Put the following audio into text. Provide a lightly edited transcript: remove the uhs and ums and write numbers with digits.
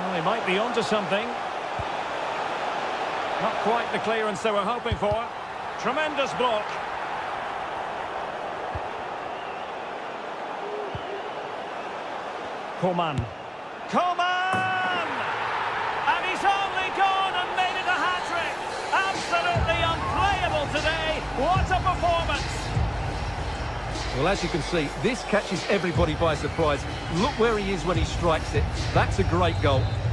Well, he might be onto something. Not quite the clearance they were hoping for. Tremendous block. Coman. Coman! And he's only gone and made it a hat-trick. Absolutely unplayable today. What a performance. Well, as you can see, this catches everybody by surprise. Look where he is when he strikes it. That's a great goal.